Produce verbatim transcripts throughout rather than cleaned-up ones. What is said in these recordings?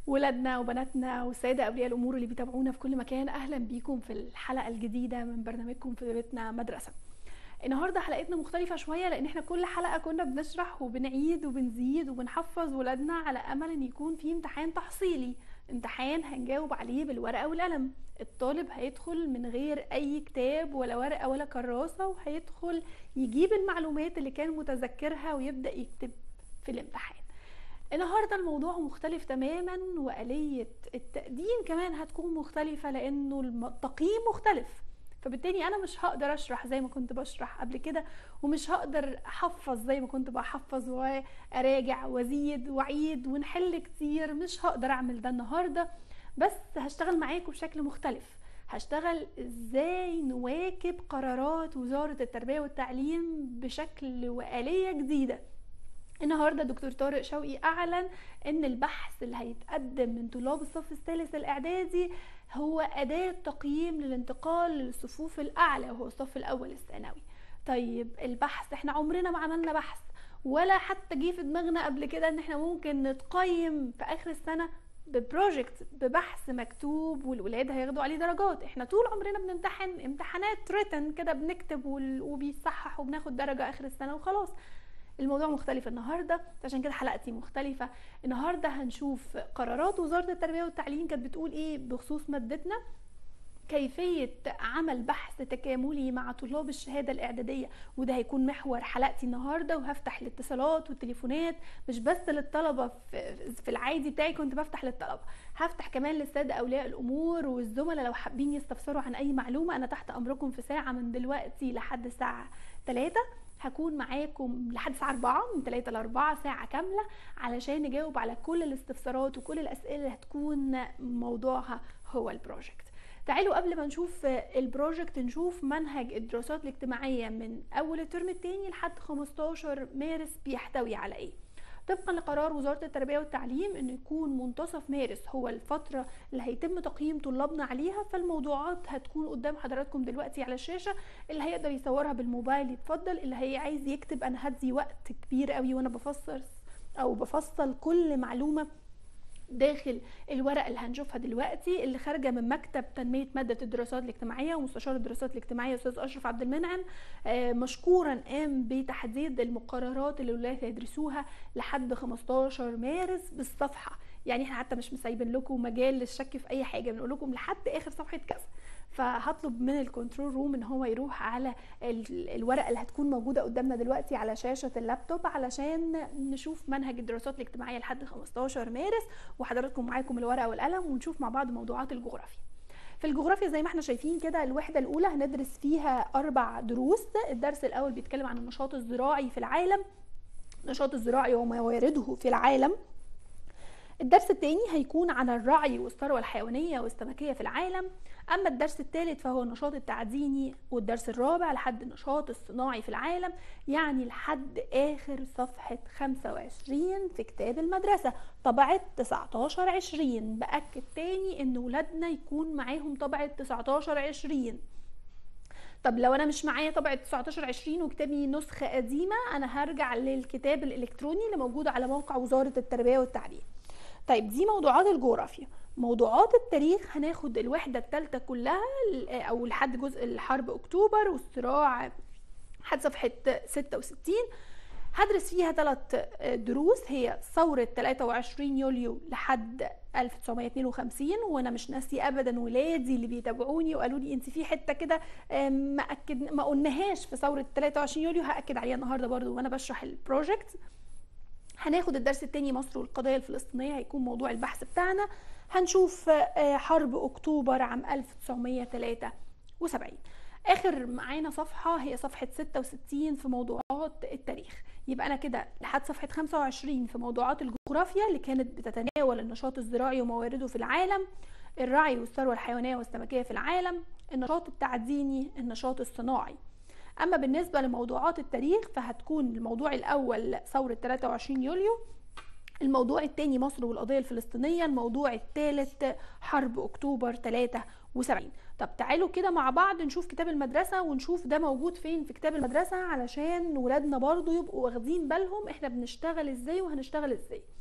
ولادنا وبناتنا والسادة أولياء الأمور اللي بيتابعونا في كل مكان، أهلا بيكم في الحلقة الجديدة من برنامجكم في بيتنا مدرسة. النهاردة حلقتنا مختلفة شوية، لأن احنا كل حلقة كنا بنشرح وبنعيد وبنزيد وبنحفظ ولادنا على أمل أن يكون في امتحان تحصيلي، امتحان هنجاوب عليه بالورقة والقلم. الطالب هيدخل من غير أي كتاب ولا ورقة ولا كراسة، وهيدخل يجيب المعلومات اللي كان متذكرها ويبدأ يكتب في الامتحان. النهاردة الموضوع مختلف تماما، وآلية التقديم كمان هتكون مختلفة، لأنه التقييم مختلف. فبالتالي أنا مش هقدر أشرح زي ما كنت بشرح قبل كده، ومش هقدر أحفظ زي ما كنت بحفظ وأراجع وأزيد وأعيد ونحل كتير. مش هقدر أعمل ده النهاردة، بس هشتغل معاكم بشكل مختلف. هشتغل ازاي نواكب قرارات وزارة التربية والتعليم بشكل وآلية جديدة. النهارده دكتور طارق شوقي اعلن ان البحث اللي هيتقدم من طلاب الصف الثالث الاعدادي هو اداه تقييم للانتقال للصفوف الاعلى، وهو الصف الاول الثانوي. طيب البحث، احنا عمرنا ما عملنا بحث، ولا حتى جه في دماغنا قبل كده ان احنا ممكن نتقيم في اخر السنه ببروجكت، ببحث مكتوب والولاد هياخدوا عليه درجات. احنا طول عمرنا بنمتحن امتحانات ريتن كده، بنكتب وبيصحح وبناخد درجه اخر السنه وخلاص. الموضوع مختلف النهاردة، عشان كده حلقتي مختلفة. النهاردة هنشوف قرارات وزارة التربية والتعليم كانت بتقول ايه بخصوص مادتنا، كيفية عمل بحث تكاملي مع طلاب الشهادة الإعدادية، وده هيكون محور حلقتي النهاردة. وهفتح الاتصالات والتليفونات مش بس للطلبة، في العادي بتاعي كنت بفتح للطلبة، هفتح كمان للسادة أولياء الأمور والزملاء لو حابين يستفسروا عن أي معلومة. أنا تحت أمركم في ساعة من دلوقتي لحد الساعة ثلاثة، هكون معاكم لحد الساعة أربعة، من ثلاثة ل أربعة ساعة كاملة، علشان نجاوب على كل الاستفسارات وكل الأسئلة اللي هتكون موضوعها هو البروجكت. تعالوا قبل ما نشوف البروجكت نشوف منهج الدراسات الاجتماعية من أول الترم الثاني لحد خمستاشر مارس بيحتوي على إيه. طبقا لقرار وزارة التربية والتعليم إنه يكون منتصف مارس هو الفترة اللي هيتم تقييم طلابنا عليها، فالموضوعات هتكون قدام حضراتكم دلوقتي على الشاشة. اللي هيقدر يصورها بالموبايل يتفضل، اللي هي عايز يكتب. أنا هدي وقت كبير قوي وأنا بفسر أو بفصل كل معلومة داخل الورقه اللي هنشوفها دلوقتي، اللي خارجه من مكتب تنميه ماده الدراسات الاجتماعيه ومستشار الدراسات الاجتماعيه استاذ اشرف عبد المنعم. مشكورا قام بتحديد المقررات اللي الولاد هيدرسوها لحد خمستاشر مارس بالصفحه. يعني احنا حتى مش مسايبين لكم مجال للشك في اي حاجه، بنقول لكم لحد اخر صفحه كذا. فهطلب من الكنترول روم ان هو يروح على الورقه اللي هتكون موجوده قدامنا دلوقتي على شاشه اللابتوب، علشان نشوف منهج الدراسات الاجتماعيه لحد خمستاشر مارس، وحضراتكم معاكم الورقه والقلم، ونشوف مع بعض موضوعات الجغرافيا. في الجغرافيا زي ما احنا شايفين كده، الوحده الاولى هندرس فيها اربع دروس. الدرس الاول بيتكلم عن النشاط الزراعي في العالم، النشاط الزراعي وموارده في العالم. الدرس الثاني هيكون عن الرعي والثروة الحيوانية والسمكية في العالم. أما الدرس الثالث فهو النشاط التعديني، والدرس الرابع لحد النشاط الصناعي في العالم، يعني لحد آخر صفحة خمسة وعشرين في كتاب المدرسة طبعة تسعتاشر عشرين. بأكد تاني إن ولادنا يكون معاهم طبعة تسعتاشر عشرين. طب لو انا مش معايا طبعة تسعتاشر عشرين وكتابي نسخة قديمة، انا هرجع للكتاب الالكتروني اللي موجود على موقع وزارة التربية والتعليم. طيب دي موضوعات الجغرافيا. موضوعات التاريخ هناخد الوحدة الثالثة كلها، او لحد جزء الحرب اكتوبر والصراع لحد صفحة ستة وستين. هدرس فيها ثلاث دروس، هي ثورة ثلاثة وعشرين يوليو لحد ألف وتسعمية اتنين وخمسين. وانا مش ناسي ابدا ولادي اللي بيتابعوني وقالوا لي انت في حته كده ما اكد ما قلناهاش في ثوره ثلاثة وعشرين يوليو، هاكد عليها النهارده برضو وانا بشرح البروجكت. هناخد الدرس الثاني مصر والقضيه الفلسطينيه، هيكون موضوع البحث بتاعنا. هنشوف حرب اكتوبر عام ألف وتسعمية تلاتة وسبعين. اخر معانا صفحه هي صفحه ستة وستين في موضوعات التاريخ. يبقى انا كده لحد صفحه خمسة وعشرين في موضوعات الجغرافيا اللي كانت بتتناول النشاط الزراعي وموارده في العالم، الرعي والثروه الحيوانيه والسمكيه في العالم، النشاط التعديني، النشاط الصناعي. اما بالنسبه لموضوعات التاريخ فهتكون الموضوع الاول ثوره ثلاثة وعشرين يوليو، الموضوع الثاني مصر والقضيه الفلسطينيه، الموضوع الثالث حرب اكتوبر تلاتة وسبعين. طب تعالوا كده مع بعض نشوف كتاب المدرسه ونشوف ده موجود فين في كتاب المدرسه، علشان ولادنا برضو يبقوا واخدين بالهم احنا بنشتغل ازاي وهنشتغل ازاي.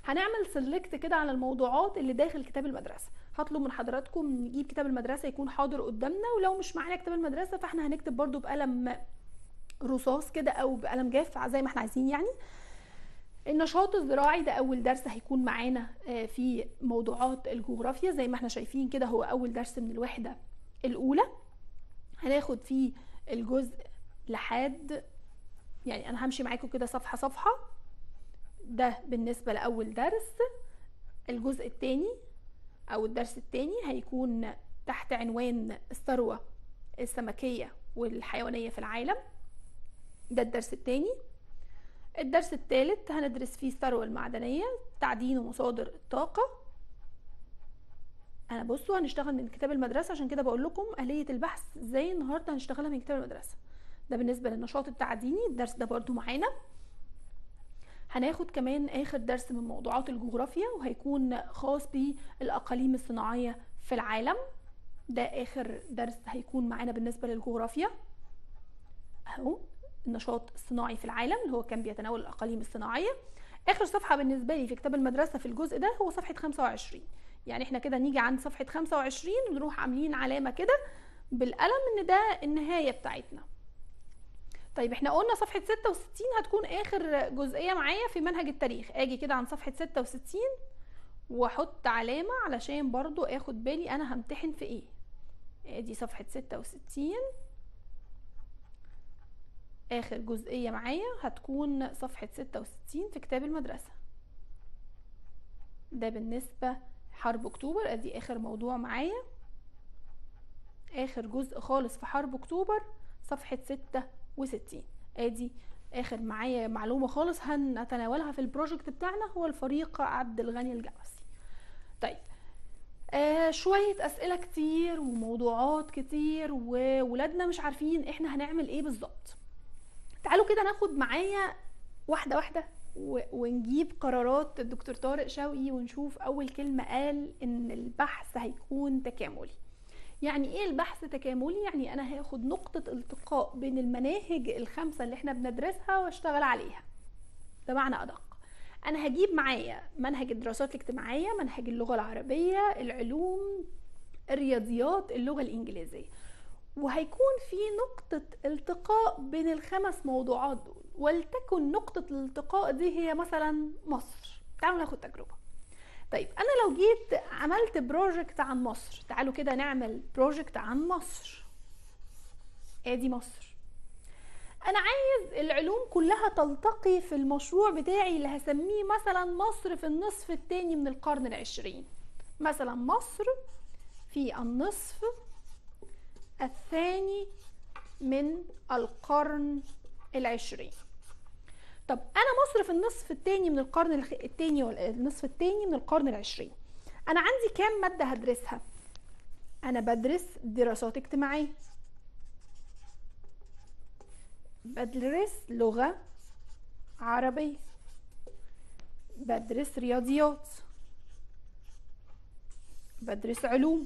هنعمل سيلكت كده على الموضوعات اللي داخل كتاب المدرسه. هطلب من حضراتكم نجيب كتاب المدرسه يكون حاضر قدامنا، ولو مش معانا كتاب المدرسه فاحنا هنكتب برضو بقلم رصاص كده او بقلم جاف زي ما احنا عايزين يعني. النشاط الزراعي ده اول درس هيكون معانا في موضوعات الجغرافيا، زي ما احنا شايفين كده هو اول درس من الوحده الاولى. هناخد فيه الجزء لحد يعني انا همشي معاكم كده صفحه صفحه. ده بالنسبه لاول درس. الجزء الثاني او الدرس الثاني هيكون تحت عنوان الثروه السمكيه والحيوانيه في العالم. ده الدرس الثاني. الدرس الثالث هندرس فيه الثروه المعدنيه، تعدين ومصادر الطاقه. انا بصوا هنشتغل من كتاب المدرسه، عشان كده بقول لكم آلية البحث ازاي النهارده هنشتغلها من كتاب المدرسه. ده بالنسبه للنشاط التعديني، الدرس ده برضو معانا. هناخد كمان اخر درس من موضوعات الجغرافيا وهيكون خاص بالاقاليم الصناعيه في العالم. ده اخر درس هيكون معانا بالنسبه للجغرافيا اهو، النشاط الصناعي في العالم اللي هو كان بيتناول الاقاليم الصناعيه. اخر صفحه بالنسبه لي في كتاب المدرسه في الجزء ده هو صفحه خمسة وعشرين. يعني احنا كده نيجي عند صفحه خمسة وعشرين ونروح عاملين علامه كده بالقلم ان ده النهايه بتاعتنا. طيب احنا قلنا صفحه ستة وستين هتكون اخر جزئيه معايا في منهج التاريخ. اجي كده عند صفحه ستة وستين واحط علامه علشان برضو اخد بالي انا همتحن في ايه. ادي صفحه ستة وستين، اخر جزئيه معايا هتكون صفحه ستة وستين في كتاب المدرسه. ده بالنسبه حرب اكتوبر، ادي اخر موضوع معايا، اخر جزء خالص في حرب اكتوبر صفحه ستة وستين. ادي اخر معايا معلومه خالص هنتناولها في البروجكت بتاعنا، هو الفريق عبد الغني الجوسي. طيب آه شويه اسئله كتير وموضوعات كتير وولادنا مش عارفين احنا هنعمل ايه بالظبط. تعالوا كده ناخد معايا واحده واحده ونجيب قرارات الدكتور طارق شوقي ونشوف. اول كلمه قال ان البحث هيكون تكاملي. يعني ايه البحث تكاملي؟ يعني انا هاخد نقطه التقاء بين المناهج الخمسه اللي احنا بندرسها واشتغل عليها. بمعنى ادق، انا هجيب معايا منهج الدراسات الاجتماعيه، منهج اللغه العربيه، العلوم، الرياضيات، اللغه الانجليزيه، وهيكون في نقطة التقاء بين الخمس موضوعات دول، ولتكن نقطة الالتقاء دي هي مثلا مصر. تعالوا ناخد تجربة. طيب أنا لو جيت عملت بروجكت عن مصر، تعالوا كده نعمل بروجكت عن مصر. ادي مصر. أنا عايز العلوم كلها تلتقي في المشروع بتاعي اللي هسميه مثلا مصر في النصف الثاني من القرن العشرين. مثلا مصر في النصف الثاني من القرن العشرين. طب انا مصر في النصف الثاني من القرن الثاني والنصف الثاني من القرن العشرين، انا عندي كام ماده هدرسها؟ انا بدرس دراسات اجتماعيه، بدرس لغه عربيه، بدرس رياضيات، بدرس علوم،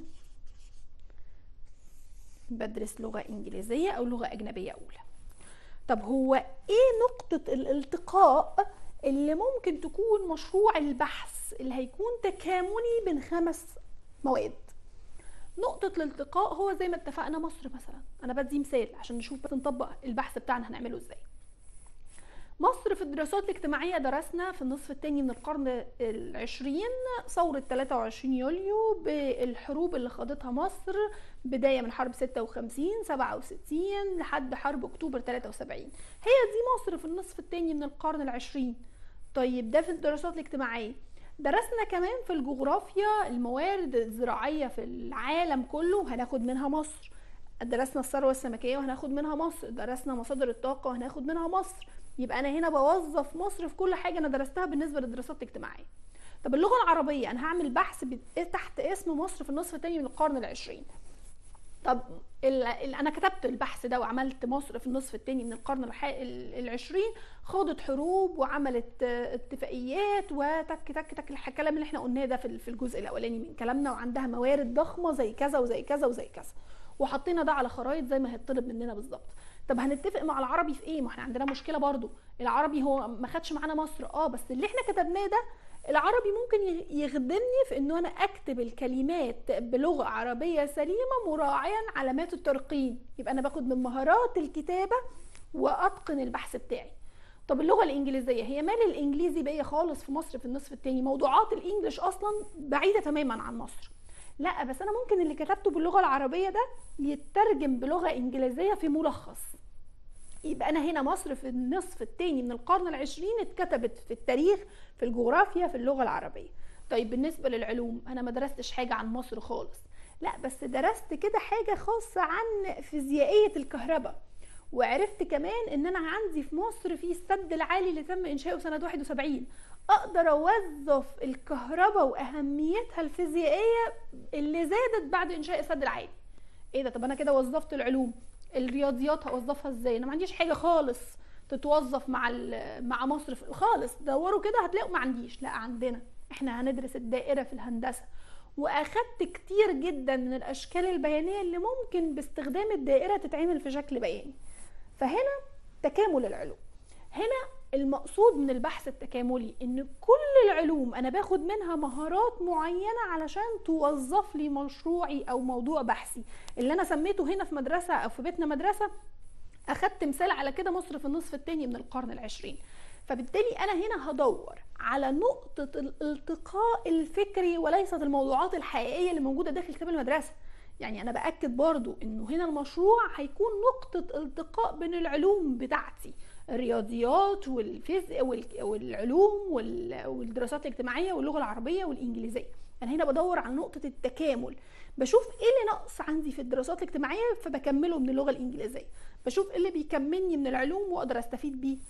بدرس لغة إنجليزية أو لغة أجنبية أولى. طب هو إيه نقطة الالتقاء اللي ممكن تكون مشروع البحث اللي هيكون تكاملي بين خمس مواد؟ نقطة الالتقاء هو زي ما اتفقنا مصر مثلا. أنا بدي مثال عشان نشوف بس نطبق البحث بتاعنا هنعمله إزاي. مصر في الدراسات الاجتماعية درسنا في النصف الثاني من القرن العشرين ثورة ثلاثة وعشرين يوليو بالحروب اللي خاضتها مصر، بداية من حرب ستة وخمسين سبعة وستين لحد حرب اكتوبر ثلاثة وسبعين. هي دي مصر في النصف الثاني من القرن العشرين. طيب ده في الدراسات الاجتماعية. درسنا كمان في الجغرافيا الموارد الزراعية في العالم كله هناخد منها مصر. درسنا الثروة السمكية وهناخد منها مصر. درسنا مصادر الطاقة وهناخد منها مصر. يبقى انا هنا بوظف مصر في كل حاجه انا درستها بالنسبه للدراسات الاجتماعيه. طب اللغه العربيه انا هعمل بحث تحت اسم مصر في النصف الثاني من القرن العشرين. طب ال ال انا كتبت البحث ده وعملت مصر في النصف الثاني من القرن العشرين، خاضت حروب وعملت اتفاقيات وتك تك تك الكلام اللي احنا قلناه ده في الجزء الاولاني من كلامنا، وعندها موارد ضخمه زي كذا وزي كذا وزي كذا، وحطينا ده على خرائط زي ما هيطلب مننا بالظبط. طب هنتفق مع العربي في ايه؟ ما احنا عندنا مشكله برضو، العربي هو ما خدش معانا مصر اه بس اللي احنا كتبناه ده العربي ممكن يخدمني في انه انا اكتب الكلمات بلغة عربية سليمة مراعيا علامات الترقيم، يبقى انا باخد من مهارات الكتابة واتقن البحث بتاعي. طب اللغة الانجليزية، هي مال الانجليزي بقية خالص في مصر في النصف التاني؟ موضوعات الانجليش اصلا بعيدة تماما عن مصر. لا، بس انا ممكن اللي كتبته باللغة العربية ده يترجم بلغة انجليزية في ملخص. يبقى انا هنا مصر في النصف الثاني من القرن العشرين اتكتبت في التاريخ، في الجغرافيا، في اللغة العربية. طيب بالنسبة للعلوم، انا ما درستش حاجة عن مصر خالص، لا بس درست كده حاجة خاصة عن فيزيائية الكهرباء، وعرفت كمان ان انا عندي في مصر في السد العالي اللي تم انشاؤه سنة واحد وسبعين، اقدر اوظف الكهرباء واهميتها الفيزيائية اللي زادت بعد انشاء السد العالي. ايه ده؟ طب انا كده وظفت العلوم، الرياضيات هوظفها ازاي؟ انا ما عنديش حاجه خالص تتوظف مع مع مصر خالص. دوروا كده هتلاقوا ما عنديش. لا، عندنا. احنا هندرس الدائره في الهندسه، واخدت كتير جدا من الاشكال البيانيه اللي ممكن باستخدام الدائره تتعمل في شكل بياني. فهنا تكامل العلوم. هنا المقصود من البحث التكاملي ان كل العلوم انا باخد منها مهارات معينة علشان توظف لي مشروعي او موضوع بحثي اللي انا سميته هنا في مدرسة او في بيتنا مدرسة. اخدت مثال على كده مصر في النصف الثاني من القرن العشرين. فبالتالي انا هنا هدور على نقطة الالتقاء الفكري وليست الموضوعات الحقيقية اللي موجودة داخل كتاب المدرسة. يعني انا باكد برضو انه هنا المشروع هيكون نقطة التقاء بين العلوم بتاعتي، الرياضيات والفيزياء والعلوم والدراسات الاجتماعية واللغة العربية والانجليزية. انا هنا بدور على نقطة التكامل، بشوف ايه اللي نقص عندي في الدراسات الاجتماعية فبكمله من اللغة الانجليزية، بشوف ايه اللي بيكملني من العلوم واقدر استفيد بيه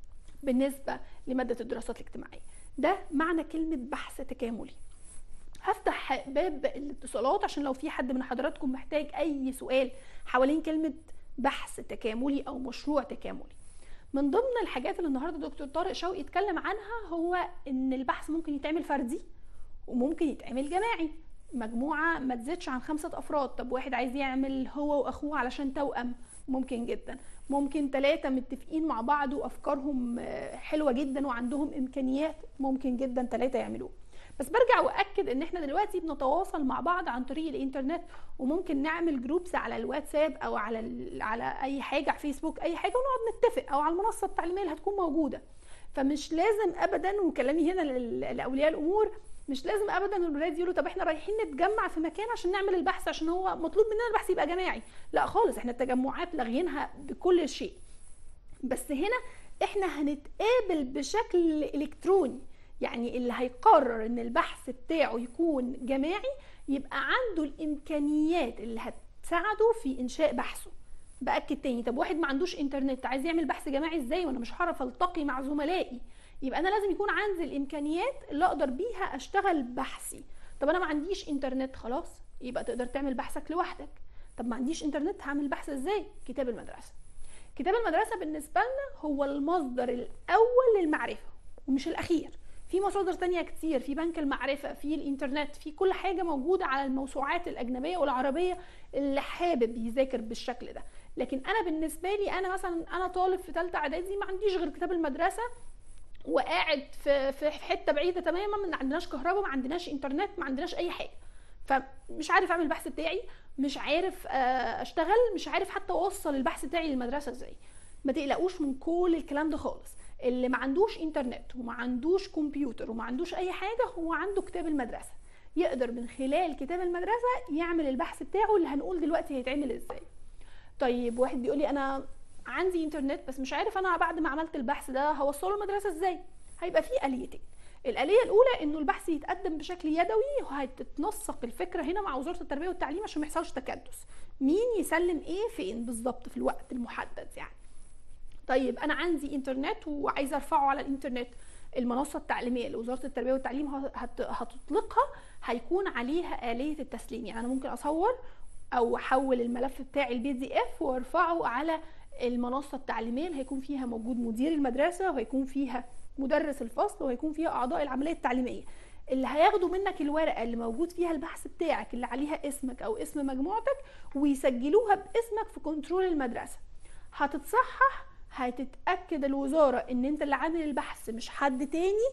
بالنسبة لمادة الدراسات الاجتماعية. ده معنى كلمة بحث تكاملي. هفتح باب الاتصالات عشان لو في حد من حضراتكم محتاج اي سؤال حوالين كلمة بحث تكاملي او مشروع تكاملي. من ضمن الحاجات اللي النهارده دكتور طارق شوقي اتكلم عنها هو ان البحث ممكن يتعمل فردي وممكن يتعمل جماعي، مجموعة ما تزيدش عن خمسة افراد. طب واحد عايز يعمل هو واخوه علشان توأم، ممكن جدا. ممكن ثلاثة متفقين مع بعض وافكارهم حلوة جدا وعندهم امكانيات، ممكن جدا ثلاثة يعملوه. بس برجع واكد ان احنا دلوقتي بنتواصل مع بعض عن طريق الانترنت، وممكن نعمل جروبس على الواتساب او على على اي حاجه على فيسبوك، اي حاجه، ونقعد نتفق، او على المنصه التعليميه اللي هتكون موجوده. فمش لازم ابدا، وكلامي هنا لاولياء الامور، مش لازم ابدا الولاد يقولوا طب احنا رايحين نتجمع في مكان عشان نعمل البحث عشان هو مطلوب مننا البحث يبقى جماعي. لا خالص، احنا التجمعات لاغيينها بكل شيء. بس هنا احنا هنتقابل بشكل الكتروني، يعني اللي هيقرر ان البحث بتاعه يكون جماعي يبقى عنده الامكانيات اللي هتساعده في انشاء بحثه. باكد تاني، طب واحد ما عندوش انترنت عايز يعمل بحث جماعي ازاي وانا مش هعرف التقي مع زملائي؟ يبقى انا لازم يكون عندي الامكانيات اللي اقدر بيها اشتغل بحثي. طب انا ما عنديش انترنت، خلاص يبقى تقدر تعمل بحثك لوحدك. طب ما عنديش انترنت هعمل بحث ازاي؟ كتاب المدرسه. كتاب المدرسه بالنسبه لنا هو المصدر الاول للمعرفه ومش الاخير. في مصادر تانية كتير، في بنك المعرفة، في الانترنت، في كل حاجة موجودة على الموسوعات الأجنبية والعربية اللي حابب يذاكر بالشكل ده. لكن أنا بالنسبة لي، أنا مثلا أنا طالب في ثالثة إعدادي ما عنديش غير كتاب المدرسة، وقاعد في في حتة بعيدة تماما، ما عندناش كهرباء، ما عندناش انترنت، ما عندناش أي حاجة. فمش عارف أعمل البحث بتاعي، مش عارف أشتغل، مش عارف حتى أوصل البحث بتاعي للمدرسة إزاي. ما تقلقوش من كل الكلام ده خالص. اللي ما عندوش انترنت وما عندوش كمبيوتر وما عندوش اي حاجة، هو عنده كتاب المدرسة، يقدر من خلال كتاب المدرسة يعمل البحث بتاعه اللي هنقول دلوقتي هيتعمل ازاي. طيب واحد بيقول لي انا عندي انترنت بس مش عارف انا بعد ما عملت البحث ده هوصله المدرسة ازاي. هيبقى فيه آليتين. الآلية الأولى إنه البحث يتقدم بشكل يدوي، وهتتنسق الفكرة هنا مع وزارة التربية والتعليم عشان ما يحصلش تكدس، مين يسلم إيه فين بالظبط في الوقت المحدد يعني. طيب انا عندي انترنت وعايزه ارفعه على الانترنت، المنصه التعليميه اللي وزاره التربيه والتعليم هتطلقها هيكون عليها آلية التسليم. يعني انا ممكن اصور او احول الملف بتاعي البي دي اف وارفعه على المنصه التعليميه اللي هيكون فيها موجود مدير المدرسه، وهيكون فيها مدرس الفصل، وهيكون فيها اعضاء العمليه التعليميه اللي هياخدوا منك الورقه اللي موجود فيها البحث بتاعك اللي عليها اسمك او اسم مجموعتك، ويسجلوها باسمك في كنترول المدرسه. هتتصحح، هتتأكد الوزارة ان انت اللي عامل البحث مش حد تاني،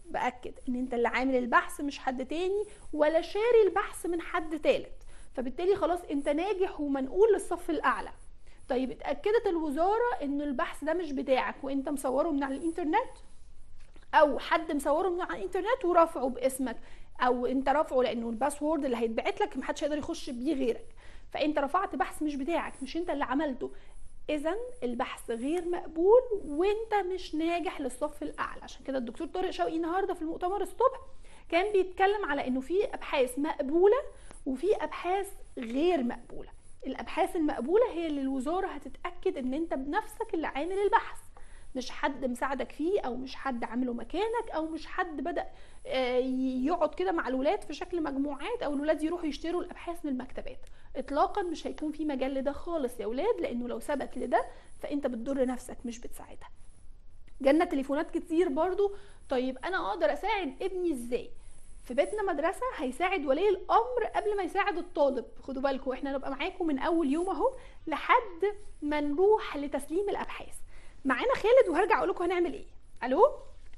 باكد ان انت اللي عامل البحث مش حد تاني، ولا شاري البحث من حد تالت، فبالتالي خلاص انت ناجح ومنقول للصف الاعلى. طيب اتاكدت الوزاره ان البحث ده مش بتاعك وانت مصوره من على الانترنت، او حد مصوره من على الانترنت ورافعه باسمك، او انت رافعه لانه الباسورد اللي هيتبعت لك محدش هيقدر يخش بيه غيرك، فانت رفعت بحث مش بتاعك، مش انت اللي عملته، اذا البحث غير مقبول وانت مش ناجح للصف الاعلى. عشان كده الدكتور طارق شوقي النهارده في المؤتمر الصبح كان بيتكلم على انه في ابحاث مقبوله وفي ابحاث غير مقبوله. الابحاث المقبوله هي اللي الوزاره هتتاكد ان انت بنفسك اللي عامل البحث، مش حد مساعدك فيه، او مش حد عامله مكانك، او مش حد بدا يقعد كده مع الولاد في شكل مجموعات، او الولاد يروحوا يشتروا الابحاث من المكتبات. اطلاقا مش هيكون في مجال لده خالص يا ولاد، لانه لو ثبت لده فانت بتضر نفسك مش بتساعدها. جالنا تليفونات كتير برضو، طيب انا اقدر اساعد ابني ازاي؟ في بيتنا مدرسه هيساعد ولي الامر قبل ما يساعد الطالب. خدوا بالكم احنا نبقى معاكم من اول يوم اهو لحد ما نروح لتسليم الابحاث. معانا خالد وهرجع اقول لكم هنعمل ايه. الو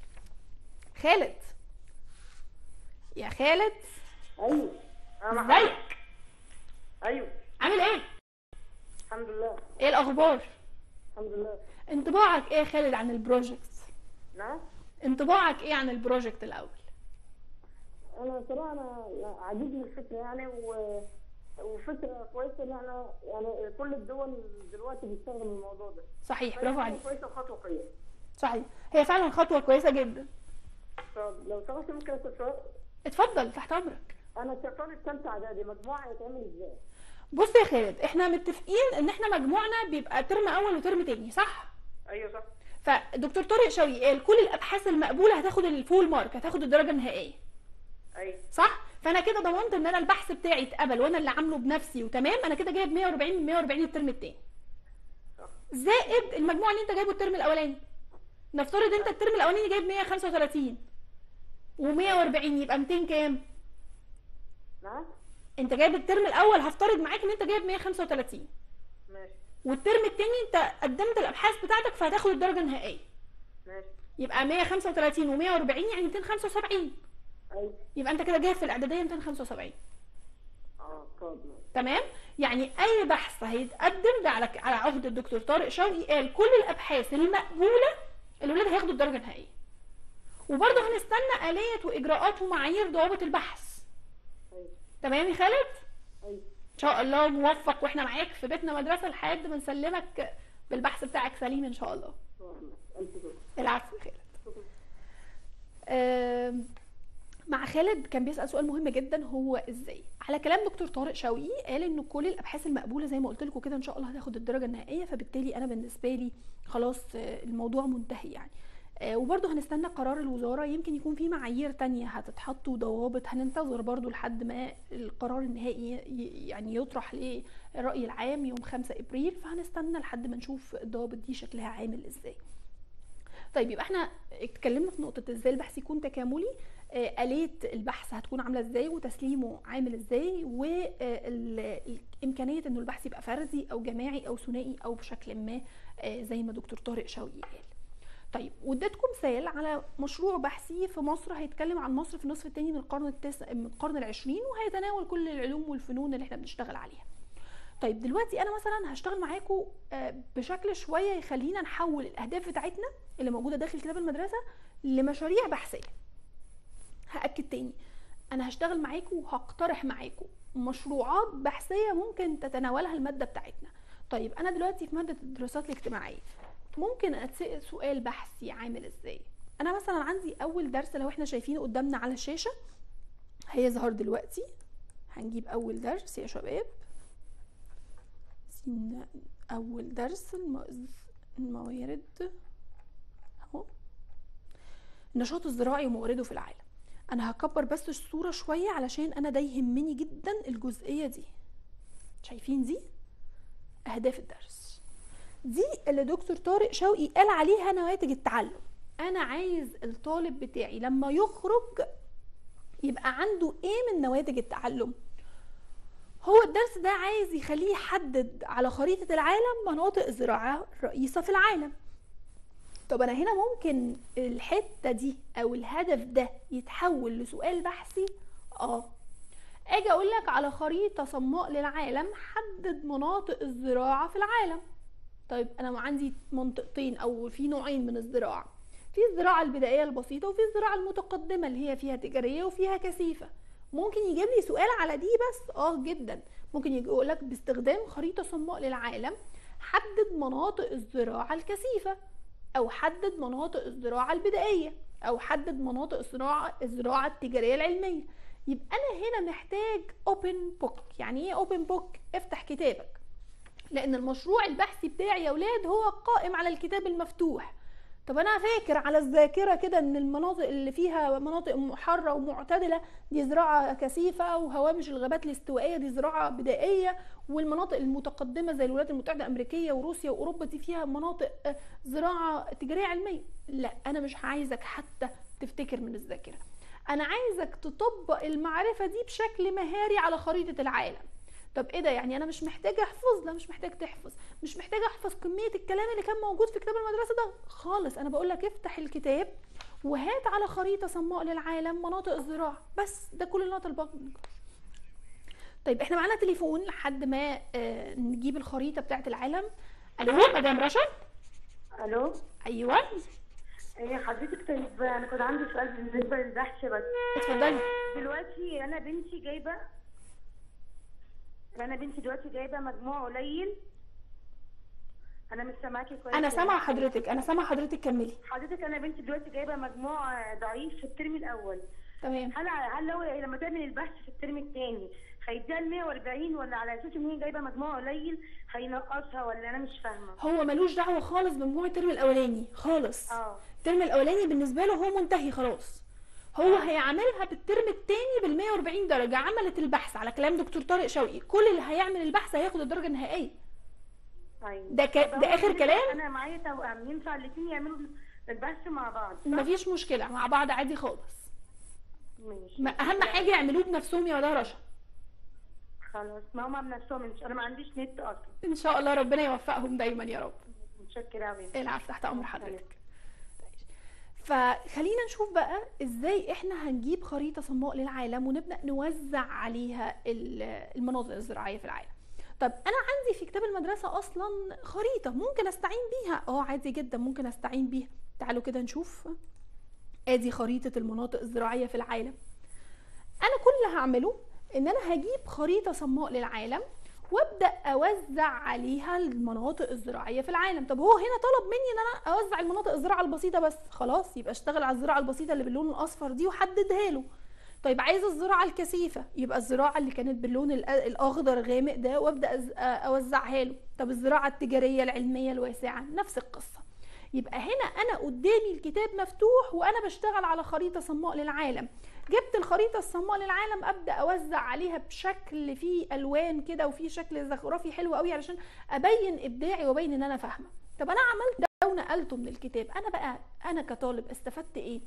خالد، يا خالد. ايوه ازيك؟ ايوه عامل ايه؟ الحمد لله. ايه الاخبار؟ الحمد لله. انطباعك ايه يا خالد عن البروجكت؟ نعم. انطباعك ايه عن البروجكت الاول؟ انا صراحه انا عجبني الفكره يعني و... وفكره كويسه ان احنا يعني كل الدول دلوقتي بتستخدم الموضوع ده. صحيح، برافو عليك. كويسه وخطوه كويسه. صحيح، هي فعلا خطوه كويسه جدا. طب لو سمحت ممكن اسال سؤال؟ اتفضل تحت امرك. انا كطالب ثالثه اعدادي مجموعه هيتعمل ازاي؟ بص يا خالد، احنا متفقين ان احنا مجموعنا بيبقى ترم اول وترم تاني، صح؟ ايوه صح. فالدكتور طارق شوقي قال كل الابحاث المقبوله هتاخد الفول مارك، هتاخد الدرجه النهائيه. ايوه صح؟ فانا كده ضمنت ان انا البحث بتاعي اتقبل وانا اللي عامله بنفسي وتمام، انا كده جايب مية واربعين من مية واربعين الترم التاني. صح. زائد المجموع اللي انت جايبه الترم الاولاني. نفترض انت الترم الاولاني جايب مية وخمسة وتلاتين ومية واربعين، يبقى ميتين كام؟ نعم. انت جايب الترم الاول، هفترض معاك ان انت جايب مية وخمسة وتلاتين. ماشي. والترم التاني انت قدمت الابحاث بتاعتك فهتاخد الدرجه النهائيه. ماشي. يبقى مية وخمسة وتلاتين ومية واربعين يعني ميتين وخمسة وسبعين. ايوه. يبقى انت كده جايب في الاعداديه ميتين وخمسة وسبعين. اه طب تمام؟ يعني اي بحث هيتقدم ده على على عهد الدكتور طارق شوقي قال كل الابحاث المقبوله الاولاد هياخدوا الدرجه النهائيه. وبرضه هنستنى آلية واجراءات ومعايير ضوابط البحث. ايوه. تمام يا خالد؟ ايوه. ان شاء الله موفق، واحنا معاك في بيتنا مدرسه لحد ما نسلمك بالبحث بتاعك سليم ان شاء الله. العفو يا خالد. آم، مع خالد كان بيسأل سؤال مهم جدا، هو ازاي؟ على كلام دكتور طارق شوقي قال ان كل الابحاث المقبوله زي ما قلت لكم كده ان شاء الله هتاخد الدرجه النهائيه، فبالتالي انا بالنسبه لي خلاص الموضوع منتهي يعني. وبرضه هنستنى قرار الوزاره، يمكن يكون في معايير تانية هتتحط وضوابط، هننتظر برضه لحد ما القرار النهائي يعني يطرح للرأي العام يوم خمسة ابريل، فهنستنى لحد ما نشوف الضوابط دي شكلها عامل ازاي. طيب يبقى احنا اتكلمنا في نقطه ازاي البحث يكون تكاملي، آلية البحث هتكون عامله ازاي وتسليمه عامل ازاي، والامكانيه انه البحث يبقى فردي او جماعي او ثنائي او بشكل ما زي ما دكتور طارق شوقي قال. طيب واديتكم مثال على مشروع بحثي في مصر هيتكلم عن مصر في النصف الثاني من القرن التاسع من القرن العشرين، وهيتناول كل العلوم والفنون اللي احنا بنشتغل عليها. طيب دلوقتي انا مثلا هشتغل معاكم بشكل شويه يخلينا نحول الاهداف بتاعتنا اللي موجوده داخل كتاب المدرسه لمشاريع بحثيه. هاكد تاني، انا هشتغل معاكم وهقترح معاكم مشروعات بحثيه ممكن تتناولها الماده بتاعتنا. طيب انا دلوقتي في ماده الدراسات الاجتماعيه ممكن اتسال سؤال بحثي عامل ازاي؟ انا مثلا عندي اول درس لو احنا شايفينه قدامنا على الشاشه هيظهر دلوقتي. هنجيب اول درس يا شباب، اول درس الموارد اهو، النشاط الزراعي وموارده في العالم. انا هكبر بس الصوره شويه علشان انا ده يهمني جدا الجزئيه دي. شايفين دي اهداف الدرس، دي اللي دكتور طارق شوقي قال عليها نواتج التعلم. انا عايز الطالب بتاعي لما يخرج يبقى عنده ايه من نواتج التعلم. هو الدرس ده عايز يخليه يحدد على خريطة العالم مناطق زراعة رئيسة في العالم. طب انا هنا ممكن الحته دي او الهدف ده يتحول لسؤال بحثي؟ اه. اجي اقول لك على خريطه صماء للعالم، حدد مناطق الزراعه في العالم. طيب انا عندي منطقتين او في نوعين من الزراعه، في الزراعه البدائيه البسيطه وفي الزراعه المتقدمه اللي هي فيها تجاريه وفيها كثيفه. ممكن يجيب لي سؤال على دي بس؟ اه جدا. ممكن يجي يقول لك باستخدام خريطه صماء للعالم حدد مناطق الزراعه الكثيفه، او حدد مناطق الزراعه البدائيه، او حدد مناطق الزراعه الزراعه التجاريه العلميه. يبقى انا هنا محتاج اوبن بوك. يعني ايه اوبن بوك؟ افتح كتابك، لان المشروع البحثي بتاعي يا ولاد هو قائم على الكتاب المفتوح. طب انا فاكر على الذاكره كده ان المناطق اللي فيها مناطق حاره ومعتدله دي زراعه كثيفه، وهوامش الغابات الاستوائيه دي زراعه بدائيه، والمناطق المتقدمه زي الولايات المتحده الامريكيه وروسيا واوروبا دي فيها مناطق زراعه تجاريه علميه. لا، انا مش عايزك حتى تفتكر من الذاكره، انا عايزك تطبق المعرفه دي بشكل مهاري على خريطه العالم. طب ايه ده؟ يعني انا مش محتاجه احفظ؟ لا، مش محتاج تحفظ، مش محتاجه احفظ كميه الكلام اللي كان موجود في كتاب المدرسه ده خالص. انا بقول لك افتح الكتاب وهات على خريطه صماء للعالم مناطق الزراعه، بس ده كل اللي انا طالباه منك. طيب احنا معانا تليفون لحد ما آه نجيب الخريطه بتاعه العالم. الو مدام رشا. الو. ايوه. ايه حضرتك؟ طيب انا كنت عندي سؤال بالنسبه للبحث بس. اتفضلي. دلوقتي انا بنتي جايبه انا بنتي دلوقتي جايبه مجموع قليل. انا مش سامعاكي كويس. انا سامعه حضرتك، انا سامعه حضرتك، كملي. حضرتك انا بنتي دلوقتي جايبه مجموع ضعيف في الترم الاول. تمام. هل هل لو لما تعمل البحث في الترم الثاني هيديها ال مية وأربعين، ولا على اساس ان هي جايبه مجموع قليل هينقصها، ولا انا مش فاهمه؟ هو ملوش دعوه خالص بمجموع الترم الاولاني خالص. اه الترم الاولاني بالنسبه له هو منتهي خلاص. هو هيعملها بالترم الثاني بال مية وأربعين درجه. عملت البحث على كلام دكتور طارق شوقي، كل اللي هيعمل البحث هياخد الدرجه النهائيه. ايوه. ده ك... ده اخر كلام. انا معايا توأم، ينفع الاثنين يعملوا البحث مع بعض؟ مفيش مشكله، مع بعض عادي خالص. ماشي. ما اهم حاجه يعملوه بنفسهم يا ولاد رشا. خلاص، ما هم بنفسهم. انا ما عنديش نت اصلا. ان شاء الله ربنا يوفقهم دايما يا رب. متشكره قوي. العفو، تحت امر حضرتك. فخلينا نشوف بقى ازاي احنا هنجيب خريطه صماء للعالم ونبدا نوزع عليها المناطق الزراعيه في العالم. طب انا عندي في كتاب المدرسه اصلا خريطه ممكن استعين بيها. اه عادي جدا ممكن استعين بيها. تعالوا كده نشوف. ادي خريطه المناطق الزراعيه في العالم. انا كل اللي هعمله ان انا هجيب خريطه صماء للعالم وابدا اوزع عليها المناطق الزراعيه في العالم. طب هو هنا طلب مني ان انا اوزع المناطق الزراعه البسيطه بس، خلاص يبقى اشتغل على الزراعه البسيطه اللي باللون الاصفر دي وحددها له. طيب عايزه الزراعه الكثيفه، يبقى الزراعه اللي كانت باللون الاخضر غامق ده وابدا اوزعها له. طب الزراعه التجاريه العلميه الواسعه نفس القصه. يبقى هنا انا قدامي الكتاب مفتوح وانا بشتغل على خريطه صماء للعالم. جبت الخريطه الصماء للعالم ابدا اوزع عليها بشكل فيه الوان كده وفيه شكل زخرفي حلو قوي علشان ابين ابداعي وابين ان انا فاهمه. طب انا عملت ده ونقلته من الكتاب، انا بقى انا كطالب استفدت ايه؟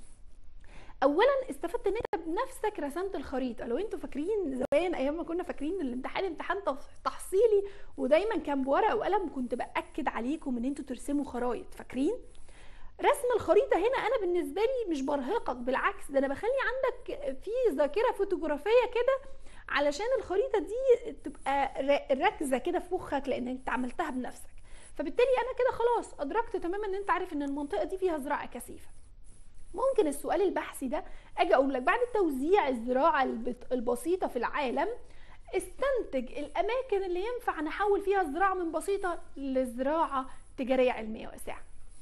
اولا استفدت ان انت بنفسك رسمت الخريطه. لو انتوا فاكرين زمان ايام ما كنا فاكرين الامتحان امتحان تحصيلي ودايما كان بورقه وقلم، كنت باكد عليكم ان انتوا ترسموا خرايط. فاكرين رسم الخريطه؟ هنا انا بالنسبه لي مش برهقك، بالعكس ده انا بخلي عندك في ذاكره فوتوغرافيه كده علشان الخريطه دي تبقى راكزه كده في مخك لان انت عملتها بنفسك. فبالتالي انا كده خلاص ادركت تماما ان انت عارف ان المنطقه دي فيها زراعه كثيفه. ممكن السؤال البحثي ده اجي اقول لك بعد توزيع الزراعه البسيطه في العالم استنتج الاماكن اللي ينفع نحول فيها الزراعه من بسيطه لزراعه تجاريه علميه واسعه.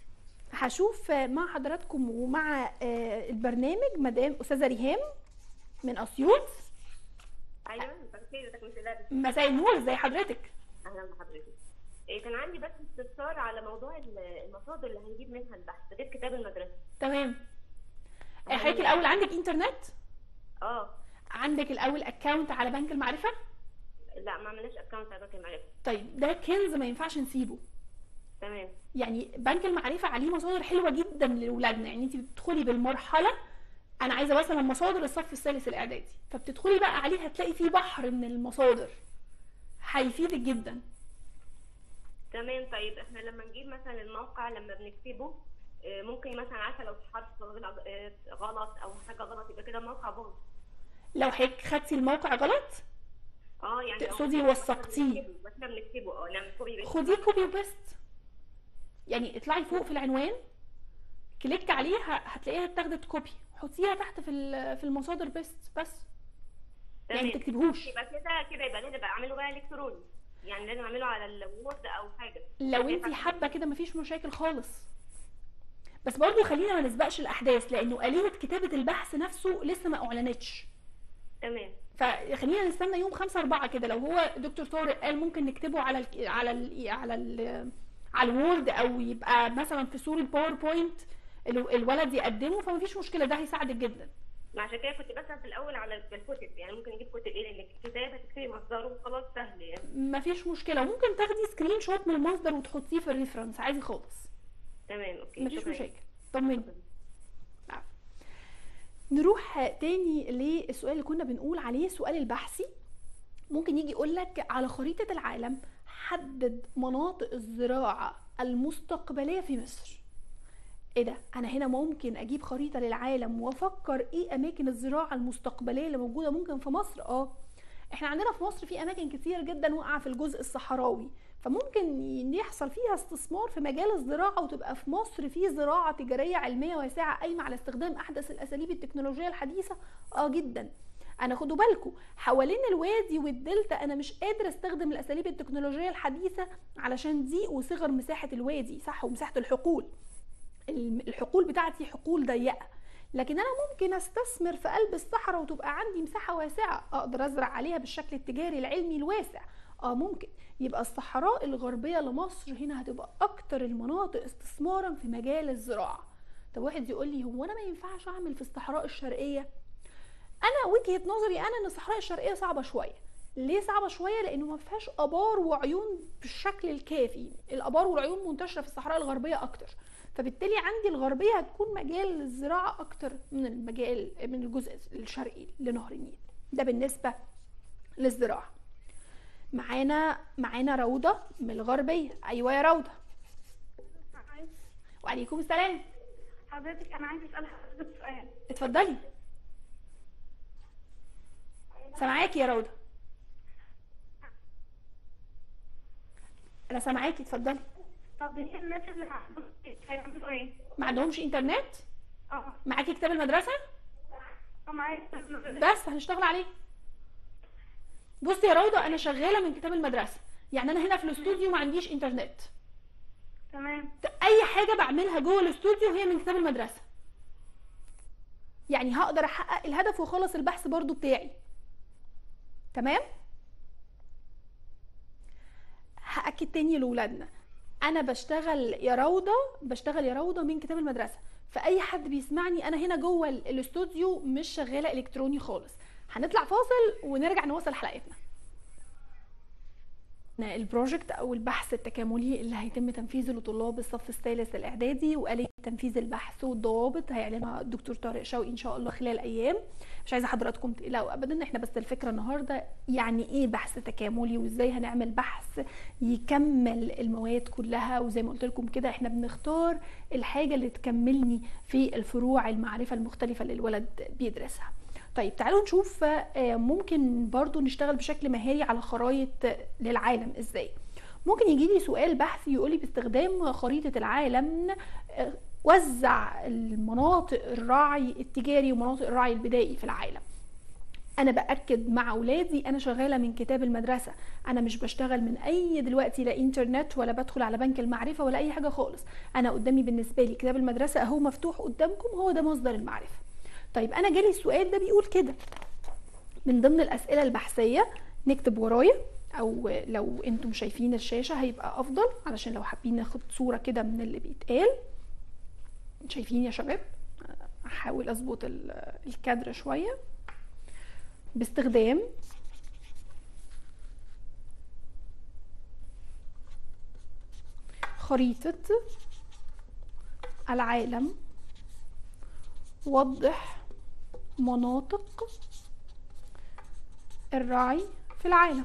هشوف مع حضراتكم ومع البرنامج مدام استاذه ريهام من اسيوط. ايوه مساء الخير. مساء النور، ازي حضرتك؟ اهلا بحضرتك. إيه كان عندي بس استفسار على موضوع المصادر اللي هنجيب منها البحث غير كتاب المدرسه. تمام. حضرتك الاول عندك انترنت؟ اه. عندك الاول اكونت على بنك المعرفه؟ لا ما عملناش اكونت على بنك المعرفه. طيب ده كنز ما ينفعش نسيبه. تمام. يعني بنك المعرفه عليه مصادر حلوه جدا لاولادنا. يعني انت بتدخلي بالمرحله، انا عايزه مثلا مصادر الصف الثالث الاعدادي، فبتدخلي بقى عليه هتلاقي فيه بحر من المصادر هيفيدك جدا. تمام. طيب احنا لما نجيب مثلا الموقع لما بنكتبه آه، ممكن مثلا عارفه لو حرف غلط آه، غلط او حاجه غلط يبقى كده الموقع باظ. لو حضرتك خدتي الموقع غلط اه يعني لو تقصدي مثلا واحنا وثقتيه، بنكتبه واحنا بنكتبه اه نعمل كوبي بيست خديه كوبي وبيست. يعني اطلعي فوق في العنوان، كليك عليها هتلاقيها اتاخدت كوبي، حطيها تحت في ال- في المصادر بيست بس. يعني ما تمام. تكتبهوش. يبقى كده كده يبقى لازم بقى اعمله بقى الكتروني، يعني لازم اعمله على الوورد او حاجه. لو انت حابه كده مفيش مشاكل خالص، بس برضو خلينا ما نسبقش الاحداث لانه آلية كتابه البحث نفسه لسه ما اعلنتش. تمام. فخلينا نستنى يوم خمسة أربعة كده، لو هو دكتور طارق قال ممكن نكتبه على ال على ال على ال على الوورد او يبقى مثلا في صوره باوربوينت الولد يقدمه، فمفيش مشكله، ده هيساعدك جدا. ما عشان كده كنت بسأل في الاول على الكتب، يعني ممكن نجيب كتب ايه، لان الكتاب هتكتبي مصدره وخلاص سهل يعني. مفيش مشكله، وممكن تاخدي سكرين شوت من المصدر وتحطيه في الريفرنس عادي خالص. تمام اوكي. مفيش شكراً. مشاكل، طمني. نروح تاني للسؤال اللي كنا بنقول عليه، السؤال البحثي. ممكن يجي يقول لك على خريطة العالم حدد مناطق الزراعة المستقبلية في مصر. ايه ده؟ انا هنا ممكن اجيب خريطة للعالم وافكر ايه اماكن الزراعة المستقبلية اللي موجودة ممكن في مصر. اه احنا عندنا في مصر في اماكن كتير جدا واقعة في الجزء الصحراوي، فممكن يحصل فيها استثمار في مجال الزراعة، وتبقى في مصر في زراعة تجارية علمية واسعة قايمة على استخدام احدث الاساليب التكنولوجية الحديثة. اه جدا. انا خدوا بالكم حوالين الوادي والدلتا انا مش قادر استخدم الاساليب التكنولوجية الحديثة علشان ضيق وصغر مساحة الوادي، صح، ومساحة الحقول، الحقول بتاعتي حقول ضيقة. لكن انا ممكن استثمر في قلب الصحراء وتبقى عندي مساحة واسعة اقدر ازرع عليها بالشكل التجاري العلمي الواسع. اه ممكن. يبقى الصحراء الغربية لمصر هنا هتبقى اكتر المناطق استثمارا في مجال الزراعة. طب واحد يقول لي هو انا ما ينفعش اعمل في الصحراء الشرقية؟ انا وجهة نظري انا ان الصحراء الشرقية صعبة شوية. ليه صعبة شوية؟ لانه ما فيهاش ابار وعيون بالشكل الكافي. الابار والعيون منتشرة في الصحراء الغربية اكتر، فبالتالي عندي الغربية هتكون مجال الزراعة اكتر من المجال من الجزء الشرقي لنهر النيل. ده بالنسبة للزراعة. معانا معانا روضة من الغربية. ايوه يا روضة. وعليكم السلام. حضرتك انا عايزه اسال حضرتك سؤال. اتفضلي، سامعاكي يا روضة. انا سامعاكي، اتفضلي. طب هي الناس اللي عندهم هيعملوا ايه؟ ما عندهمش انترنت؟ اه معاكي كتاب المدرسة؟ اه معايا. بس هنشتغل عليه. بصي يا روضة، انا شغالة من كتاب المدرسة، يعني انا هنا في الاستوديو ما عنديش انترنت. تمام. اي حاجة بعملها جوه الاستوديو هي من كتاب المدرسة، يعني هقدر احقق الهدف واخلص البحث برضو بتاعي. تمام. هأكد تاني لولادنا، انا بشتغل يا روضة بشتغل يا روضة من كتاب المدرسة، فاي حد بيسمعني انا هنا جوه الاستوديو مش شغالة الكتروني خالص. هنطلع فاصل ونرجع نواصل حلقتنا. البروجكت او البحث التكاملي اللي هيتم تنفيذه لطلاب الصف الثالث الاعدادي، وآلية تنفيذ البحث والضوابط هيعلنها الدكتور طارق شوقي ان شاء الله خلال ايام. مش عايزه حضراتكم تقلقوا ابدا، احنا بس الفكره النهارده يعني ايه بحث تكاملي وازاي هنعمل بحث يكمل المواد كلها. وزي ما قلت لكم كده احنا بنختار الحاجه اللي تكملني في الفروع المعرفه المختلفه اللي الولد بيدرسها. طيب تعالوا نشوف ممكن برضو نشتغل بشكل مهاري على خرائط للعالم ازاي. ممكن يجي لي سؤال بحثي يقول لي باستخدام خريطة العالم وزع المناطق الراعي التجاري ومناطق الراعي البدائي في العالم. انا باكد مع اولادي انا شغاله من كتاب المدرسه، انا مش بشتغل من اي دلوقتي لا انترنت ولا بدخل على بنك المعرفه ولا اي حاجه خالص. انا قدامي بالنسبه لي كتاب المدرسه اهو مفتوح قدامكم، هو ده مصدر المعرفه. طيب انا جالي السؤال ده بيقول كده من ضمن الاسئله البحثيه، نكتب ورايا او لو انتم شايفين الشاشه هيبقى افضل علشان لو حابين ناخد صوره كده من اللي بيتقال. شايفين يا شباب؟ هحاول اظبط الكادر شويه. باستخدام خريطة العالم وضح مناطق الراعي في العالم.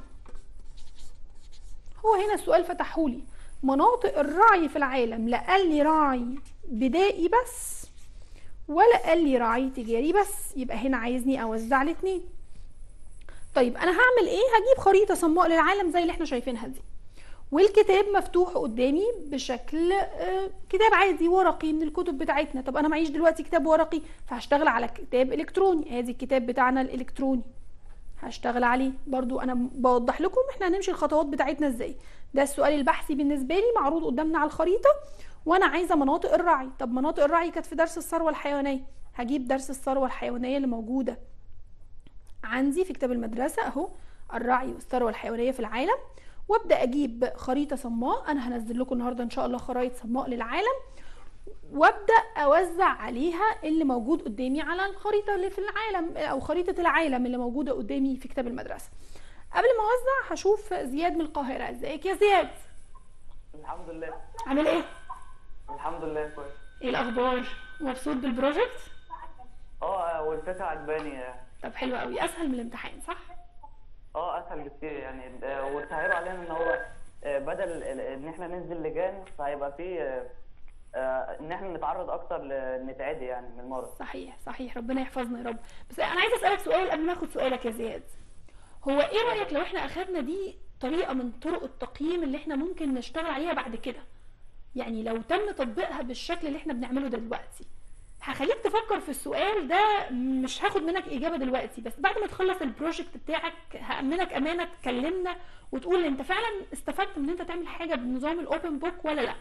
هو هنا السؤال فتحولي مناطق الراعي في العالم، لا قال لي راعي بدائي بس ولا قال لي راعي تجاري بس، يبقى هنا عايزني اوزع الاثنين. طيب انا هعمل ايه؟ هجيب خريطه صماء للعالم زي اللي احنا شايفينها دي، والكتاب مفتوح قدامي بشكل آه كتاب عادي ورقي من الكتب بتاعتنا. طب انا معيش دلوقتي كتاب ورقي، فهشتغل على كتاب الكتروني. ادي الكتاب بتاعنا الالكتروني هشتغل عليه. برضو انا بوضح لكم احنا هنمشي الخطوات بتاعتنا ازاي. ده السؤال البحثي بالنسبه لي معروض قدامنا على الخريطه، وانا عايزه مناطق الرعي. طب مناطق الرعي كانت في درس الثروه الحيوانيه، هجيب درس الثروه الحيوانيه اللي موجوده عندي في كتاب المدرسه اهو، الرعي والثروه الحيوانيه في العالم، وابدا اجيب خريطه صماء. انا هنزل لكم النهارده ان شاء الله خرائط صماء للعالم، وابدا اوزع عليها اللي موجود قدامي على الخريطه اللي في العالم او خريطه العالم اللي موجوده قدامي في كتاب المدرسه. قبل ما اوزع هشوف زياد من القاهره. ازيك يا زياد؟ الحمد لله. عامل ايه؟ الحمد لله كويس. ايه الاخبار؟ مبسوط بالبروجكت؟ اه والفكره عجباني. طب حلو قوي. اسهل من الامتحان صح؟ اه اسهل بكتير يعني، وسهلوا علينا ان هو بدل ان احنا ننزل لجان فهيبقى فيه ان احنا نتعرض اكتر لنتعدي يعني من المرض. صحيح صحيح، ربنا يحفظنا يا رب. بس انا عايزه اسالك سؤال قبل ما اخد سؤالك يا زياد. هو ايه رايك لو احنا اخدنا دي طريقه من طرق التقييم اللي احنا ممكن نشتغل عليها بعد كده؟ يعني لو تم تطبيقها بالشكل اللي احنا بنعمله ده دلوقتي، هخليك تفكر في السؤال ده. مش هاخد منك اجابه دلوقتي، بس بعد ما تخلص البروجكت بتاعك هامنك امانه تكلمنا وتقول انت فعلا استفدت من ان انت تعمل حاجه بنظام الاوبن بوك ولا لا.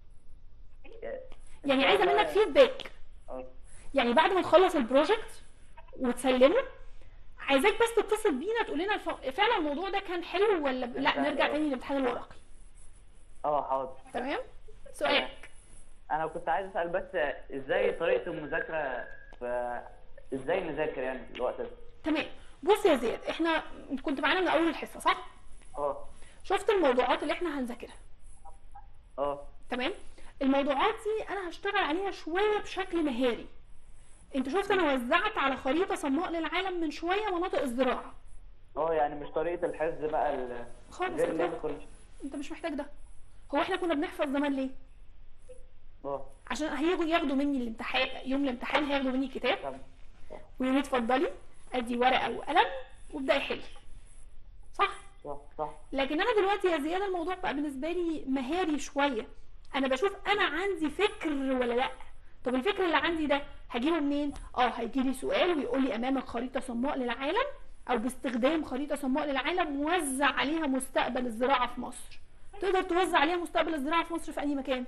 يعني عايزه منك فيدباك. يعني بعد ما تخلص البروجكت وتسلمه، عايزاك بس تتصل بينا تقول لنا فعلا الموضوع ده كان حلو ولا لا، نرجع تاني للامتحان الورقي. اه حاضر. تمام. سؤالك. انا كنت عايز اسال بس ازاي طريقه المذاكره، ازاي نذاكر يعني الوقت ده؟ تمام. بص يا زياد، احنا كنت معانا من اول الحصه صح؟ اه. شفت الموضوعات اللي احنا هنذاكرها؟ اه. تمام. الموضوعات دي انا هشتغل عليها شويه بشكل مهاري. انت شفت انا وزعت على خريطه صماء للعالم من شويه مناطق الزراعه. اه يعني مش طريقه الحفظ بقى ال... خالص. انت مش محتاج ده. هو احنا كنا بنحفظ زمان ليه؟ اه عشان هيجوا ياخدوا مني الامتحان، يوم الامتحان هياخدوا مني كتاب ويقولوا لي اتفضلي ادي ورقه وقلم وابداي حل. صح؟ صح صح. لكن انا دلوقتي يا زياد الموضوع بقى بالنسبه لي مهاري شويه. انا بشوف انا عندي فكر ولا لا. طب الفكر اللي عندي ده هجيبه منين؟ اه هيجي لي سؤال ويقول لي امامك خريطه صماء للعالم، او باستخدام خريطه صماء للعالم وزع عليها مستقبل الزراعه في مصر. تقدر توزع عليها مستقبل الزراعه في مصر في اي مكان؟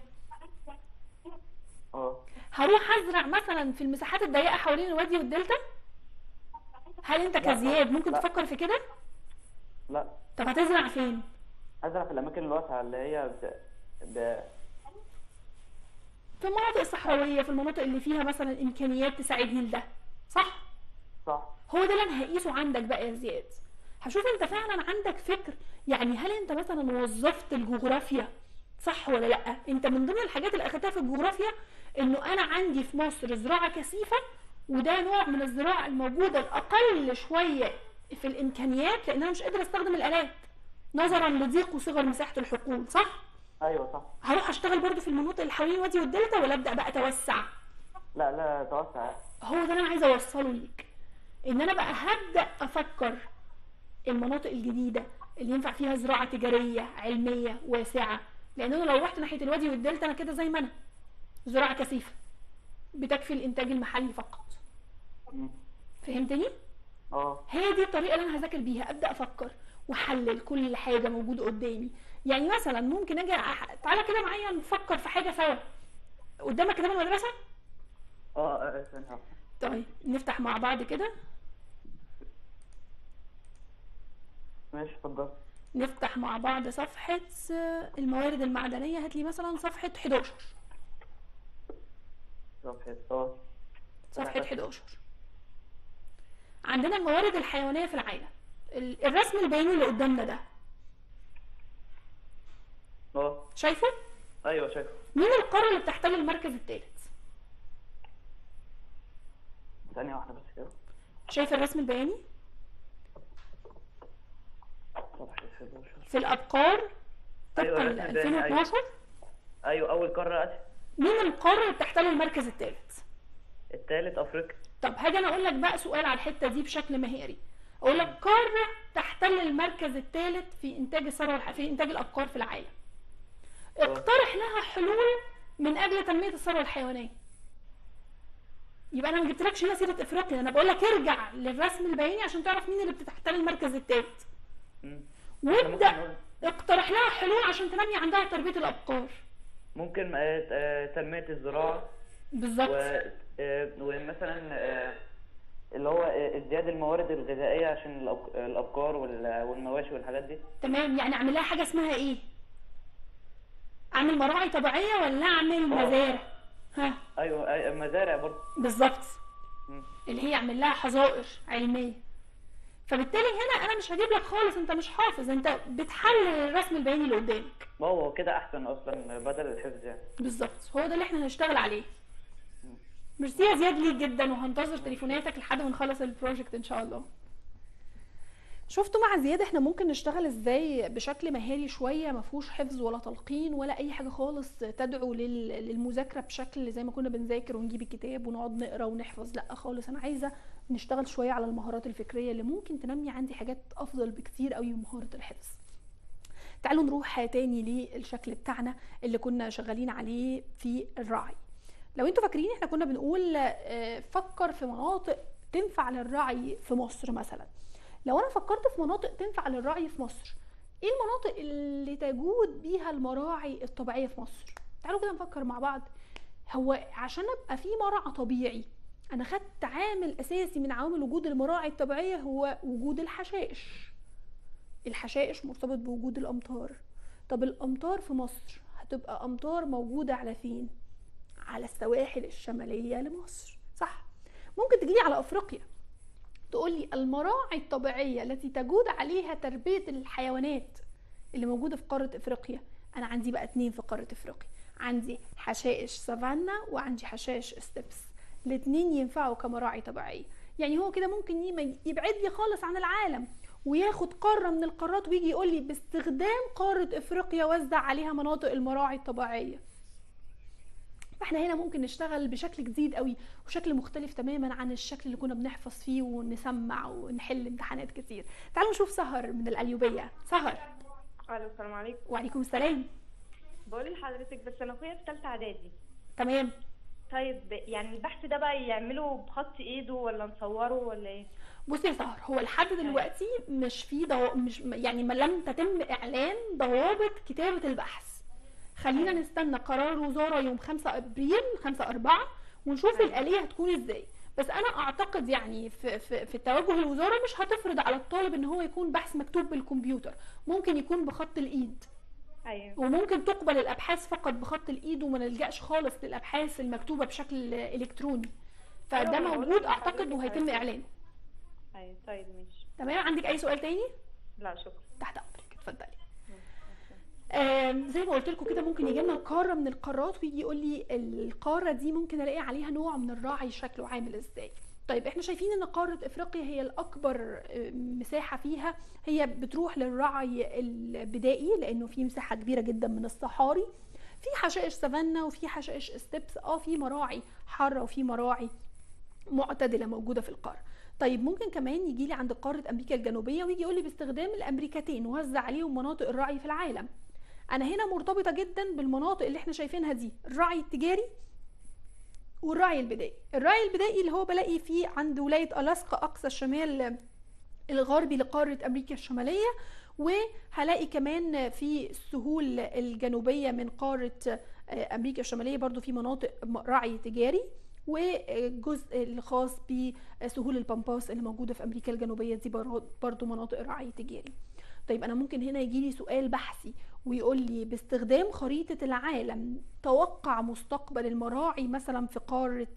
اه. هروح ازرع مثلا في المساحات الضيقه حوالين الوادي والدلتا؟ هل انت كزياد ممكن لا. تفكر في كده؟ لا. طب هتزرع فين؟ ازرع في الاماكن الواسعه اللي هي ب... ب... في المناطق الصحراويه، في المناطق اللي فيها مثلا امكانيات تساعدني لده. صح؟ صح. هو ده اللي انا هقيسه عندك بقى يا زياد. هشوف انت فعلا عندك فكر. يعني هل انت مثلا وظفت الجغرافيا صح ولا لا؟ انت من ضمن الحاجات اللي اخدتها في الجغرافيا انه انا عندي في مصر زراعه كثيفه، وده نوع من الزراعه الموجوده الاقل شويه في الامكانيات، لان انا مش قادر استخدم الالات نظرا لضيق وصغر مساحه الحقول. صح؟ ايوه صح. هروح اشتغل برضو في المناطق اللي حوالين الوادي والدلتا ولا ابدا بقى اتوسع؟ لا لا توسع. هو ده اللي انا عايزه اوصله ليك، ان انا بقى هبدا افكر المناطق الجديده اللي ينفع فيها زراعه تجاريه علميه واسعه. لان انا لو رحت ناحيه الوادي والدلتا انا كده زي ما انا زراعه كثيفه بتكفي الانتاج المحلي فقط. فهمتني؟ اه. هي دي الطريقه اللي انا هذاكر بيها. ابدا افكر واحلل كل حاجه موجوده قدامي. يعني مثلا ممكن اجي أح... تعالى كده معايا نفكر في حاجه سوا. قدامك كتاب المدرسه؟ اه اه. طيب نفتح مع بعض كده. ماشي اتفضل. نفتح مع بعض صفحه الموارد المعدنيه. هات لي مثلا صفحه حداشر. صفحه اه صفحه حداشر. عندنا الموارد الحيوانيه في العالم. الرسم البياني اللي قدامنا ده اه شايفه؟ ايوه شايفه. مين القاره اللي بتحتل المركز الثالث؟ ثانيه واحده بس كده. شايف الرسم البياني؟ صفحه حداشر في الابقار طبقا أيوة ل ألفين واثناشر. ايوه اول قاره اسيا. مين القاره اللي بتحتل المركز الثالث؟ التالت افريقيا. طب هاجي انا اقول لك بقى سؤال على الحته دي بشكل مهاري، اقول لك قاره تحتل المركز الثالث في انتاج الثروه الح- في انتاج الابقار في العالم، اقترح لها حلول من اجل تنميه الثروه الحيوانيه. يبقى انا ما جبتلكش هنا سيره افريقيا، انا بقول لك ارجع للرسم البياني عشان تعرف مين اللي بتحتل المركز الثالث، مم. إحنا ممكن وابدا نقول اقترح لها حلول عشان تنمي عندها تربيه الابقار. ممكن آه، آه، تنمية الزراعة بالظبط. و آه، ومثلا آه، اللي هو آه، ازدياد الموارد الغذائية عشان الأب- الأبقار وال- والمواشي والحاجات دي. تمام، يعني اعمل لها حاجه اسمها ايه؟ اعمل مراعي طبيعيه ولا اعمل مزارع؟ ها أيوه أي- مزارع برضه. بالظبط، مم. اللي هي اعمل لها حظائر علميه. فبالتالي هنا انا مش هجيب لك خالص، انت مش حافظ، انت بتحلل الرسم البياني اللي قدامك. ما هو كده أحسن أصلا بدل الحفظ يعني. بالظبط، هو ده اللي احنا هنشتغل عليه. ميرسي يا زياد ليك جدا، وهنتظر تليفوناتك لحد ما نخلص البروجكت ان شاء الله. شفتوا مع زياد احنا ممكن نشتغل ازاي بشكل مهاري شويه، ما فيهوش حفظ ولا تلقين ولا اي حاجه خالص تدعو لل- للمذاكره بشكل زي ما كنا بنذاكر ونجيب الكتاب ونقعد نقرا ونحفظ. لا خالص، انا عايزه نشتغل شويه على المهارات الفكريه اللي ممكن تنمي عندي حاجات افضل بكتير قوي من مهاره الحفظ. تعالوا نروح تاني للشكل بتاعنا اللي كنا شغالين عليه في الرعي. لو انتوا فاكرين احنا كنا بنقول آه، فكر في مناطق تنفع للرعي في مصر مثلا. لو انا فكرت في مناطق تنفع للرعي في مصر، ايه المناطق اللي تجود بيها المراعي الطبيعيه في مصر؟ تعالوا كده نفكر مع بعض. هو عشان ابقى في مرعى طبيعي انا خدت عامل اساسي من عوامل وجود المراعي الطبيعيه هو وجود الحشائش. الحشائش مرتبط بوجود الامطار. طب الامطار في مصر هتبقى امطار موجوده على فين؟ على السواحل الشماليه لمصر، صح؟ ممكن تجيلي على افريقيا تقولي المراعي الطبيعيه التي تجود عليها تربيه الحيوانات اللي موجوده في قاره افريقيا. انا عندي بقى اتنين في قاره افريقيا، عندي حشائش سافانا وعندي حشائش استبس، الاتنين ينفعوا كمراعي طبيعيه. يعني هو كده ممكن يم- يبعد لي خالص عن العالم وياخد قاره من القارات ويجي يقول لي باستخدام قاره افريقيا وزع عليها مناطق المراعي الطبيعيه. فاحنا هنا ممكن نشتغل بشكل جديد قوي وشكل مختلف تماما عن الشكل اللي كنا بنحفظ فيه ونسمع ونحل امتحانات كتير. تعالوا نشوف سهر من القليوبيه. سهر. الو السلام عليكم. وعليكم السلام. بقول لحضرتك بس انا اخويا في ثالثه اعدادي. تمام. طيب يعني البحث ده بقى يعمله بخط ايده ولا نصوره ولا ايه؟ بصي يا سهر، هو لحد دلوقتي مش في ضو... مش يعني ما لم تتم اعلان ضوابط كتابه البحث. خلينا نستنى قرار الوزاره يوم خمسة ابريل خمسة أربعة ونشوف الآلية هتكون ازاي. بس انا اعتقد يعني في في في توجه الوزاره مش هتفرض على الطالب ان هو يكون بحث مكتوب بالكمبيوتر، ممكن يكون بخط الايد. ايوه. وممكن تقبل الابحاث فقط بخط الايد وما نلجاش خالص للابحاث المكتوبه بشكل الكتروني. فده أيوة، أنا بقول موجود لك اعتقد حضرتك وهيتم عايزة. اعلانه. ايوه طيب ماشي. تمام. عندك اي سؤال تاني؟ لا شكرا. تحت امرك، اتفضلي. آم، زي ما قلت لكم كده ممكن يجي لنا قاره من القارات ويجي يقول لي القاره دي ممكن الاقي عليها نوع من الراعي شكله عامل ازاي. طيب احنا شايفين ان قاره افريقيا هي الاكبر آم، مساحه فيها هي بتروح للرعي البدائي لانه في مساحه كبيره جدا من الصحاري. في حشائش سافانا وفي حشائش استبس، اه في مراعي حاره وفي مراعي معتدله موجوده في القاره. طيب ممكن كمان يجي لي عند قاره امريكا الجنوبيه ويجي يقول لي باستخدام الامريكتين وزع عليهم مناطق الرعي في العالم. انا هنا مرتبطه جدا بالمناطق اللي احنا شايفينها دي، الرعي التجاري والرعي البدائي. الرعي البدائي اللي هو بلاقي فيه عند ولايه الاسكا اقصى الشمال الغربي لقاره امريكا الشماليه، وهلاقي كمان في السهول الجنوبيه من قاره امريكا الشماليه برضو في مناطق رعي تجاري، والجزء الخاص بسهول البامباس اللي موجوده في امريكا الجنوبيه دي برضو مناطق رعي تجاري. طيب انا ممكن هنا يجي لي سؤال بحثي ويقول لي باستخدام خريطه العالم توقع مستقبل المراعي مثلا في قاره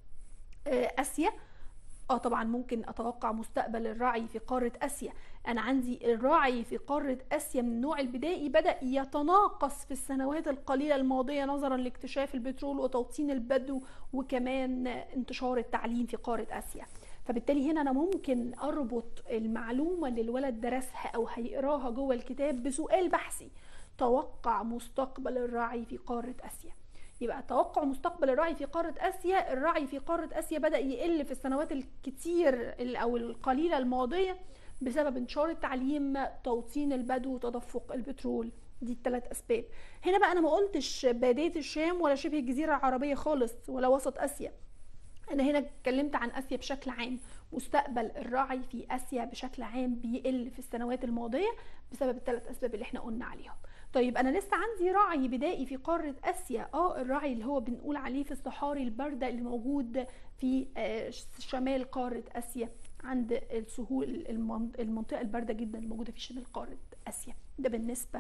اسيا. اه طبعا ممكن اتوقع مستقبل الرعي في قاره اسيا. انا عندي الرعي في قاره اسيا من النوع البدائي بدا يتناقص في السنوات القليله الماضيه نظرا لاكتشاف البترول وتوطين البدو وكمان انتشار التعليم في قاره اسيا. فبالتالي هنا انا ممكن اربط المعلومه اللي الولد درسها او هيقراها جوه الكتاب بسؤال بحثي، توقع مستقبل الرعي في قاره اسيا. يبقى توقع مستقبل الرعي في قارة آسيا، الرعي في قارة آسيا بدأ يقل في السنوات الكتير أو القليلة الماضية بسبب انتشار التعليم، توطين البدو، تدفق البترول. دي الثلاث أسباب. هنا بقى أنا ما قلتش بادية الشام ولا شبه الجزيرة العربية خالص ولا وسط آسيا، أنا هنا اتكلمت عن آسيا بشكل عام. مستقبل الرعي في آسيا بشكل عام بيقل في السنوات الماضية بسبب الثلاث أسباب اللي احنا قلنا عليهم. طيب أنا لسه عندي رعي بدائي في قارة آسيا، اه الرعي اللي هو بنقول عليه في الصحاري الباردة اللي موجود في شمال قارة آسيا، عند السهول المنطقة الباردة جدا الموجودة في شمال قارة آسيا. ده بالنسبة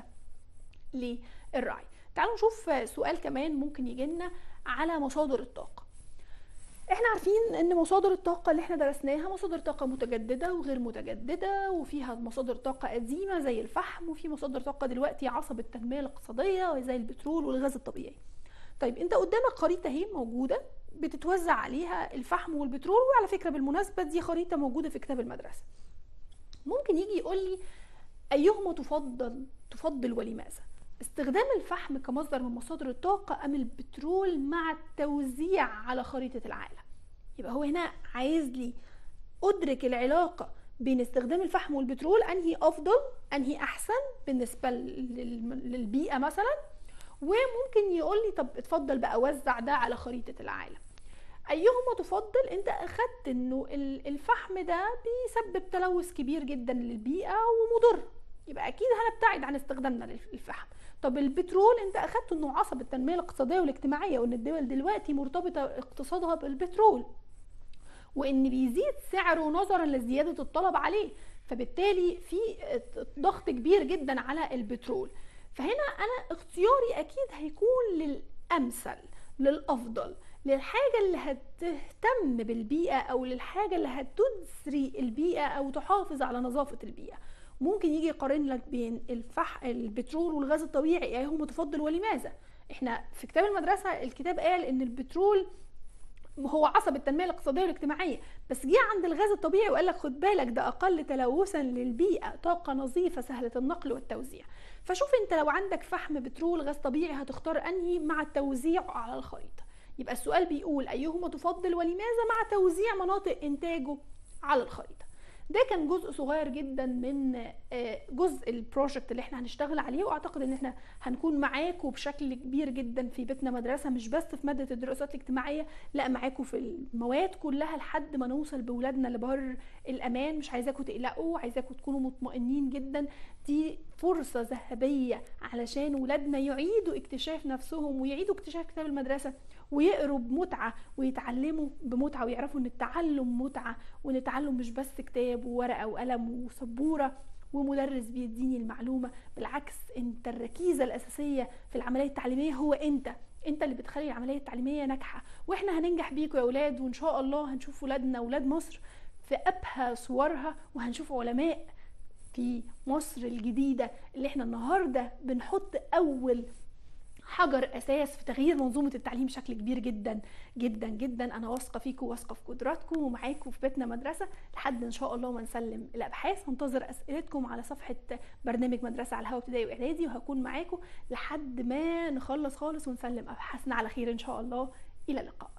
للرعي. تعالوا نشوف سؤال كمان ممكن يجي لنا على مصادر الطاقة. احنا عارفين ان مصادر الطاقة اللي احنا درسناها مصادر طاقة متجددة وغير متجددة، وفيها مصادر طاقة قديمة زي الفحم، وفي مصادر طاقة دلوقتي عصب التنمية الاقتصادية زي البترول والغاز الطبيعي. طيب انت قدامك خريطة اهي موجودة بتتوزع عليها الفحم والبترول، وعلى فكرة بالمناسبة دي خريطة موجودة في كتاب المدرسة. ممكن يجي يقول لي ايهما تفضل تفضل ولماذا؟ استخدام الفحم كمصدر من مصادر الطاقة أم البترول مع التوزيع على خريطة العالم؟ يبقى هو هنا عايز لي أدرك العلاقة بين استخدام الفحم والبترول، أنهي أفضل أنهي أحسن بالنسبة للبيئة مثلا، وممكن يقول لي طب اتفضل بقى وزع ده على خريطة العالم. أيهما تفضل؟ أنت أخدت أنه الفحم ده بيسبب تلوث كبير جدا للبيئة ومضر، يبقى أكيد هنبتعد عن استخدامنا للفحم. طب البترول انت اخدت انه عصب التنميه الاقتصاديه والاجتماعيه، وان الدول دلوقتي مرتبطه اقتصادها بالبترول، وان بيزيد سعره نظرا لزياده الطلب عليه، فبالتالي في ضغط كبير جدا على البترول. فهنا انا اختياري اكيد هيكون للامثل للافضل، للحاجه اللي هتهتم بالبيئه او للحاجه اللي هتسري البيئه او تحافظ على نظافه البيئه. ممكن يجي يقارن لك بين الفح البترول والغاز الطبيعي ايهما تفضل ولماذا. احنا في كتاب المدرسه الكتاب قال ان البترول هو عصب التنميه الاقتصاديه والاجتماعيه، بس جه عند الغاز الطبيعي وقال لك خد بالك ده اقل تلوثا للبيئه، طاقه نظيفه سهله النقل والتوزيع. فشوف انت لو عندك فحم بترول غاز طبيعي هتختار انهي مع التوزيع على الخريطه. يبقى السؤال بيقول ايهما تفضل ولماذا مع توزيع مناطق انتاجه على الخريطه. ده كان جزء صغير جدا من جزء البروجكت اللي احنا هنشتغل عليه، واعتقد ان احنا هنكون معاكم بشكل كبير جدا في بيتنا مدرسة، مش بس في مادة الدراسات الاجتماعية، لا معاكم في المواد كلها لحد ما نوصل بولادنا لبر الامان. مش عايزاكم تقلقوا، عايزاكم تكونوا مطمئنين جدا. دي فرصة ذهبية علشان ولادنا يعيدوا اكتشاف نفسهم ويعيدوا اكتشاف كتاب المدرسة ويقروا بمتعة ويتعلموا بمتعة ويعرفوا ان التعلم متعة، وان التعلم مش بس كتاب وورقة وقلم وسبورة ومدرس بيديني المعلومة. بالعكس انت الركيزة الأساسية في العملية التعليمية هو انت انت اللي بتخلي العملية التعليمية ناجحة، واحنا هننجح بيكم يا اولاد، وان شاء الله هنشوف ولادنا اولاد مصر في أبهى صورها، وهنشوف علماء في مصر الجديدة اللي احنا النهاردة بنحط أول حجر أساس في تغيير منظومة التعليم بشكل كبير جدا جدا جدا. أنا واثقة فيكم واثقة في قدراتكم، ومعاكم في بيتنا مدرسة لحد إن شاء الله ما نسلم الأبحاث. هنتظر أسئلتكم على صفحة برنامج مدرسة على الهواء ابتدائي وإعدادي، وهكون معاكم لحد ما نخلص خالص ونسلم أبحاثنا على خير إن شاء الله. إلى اللقاء.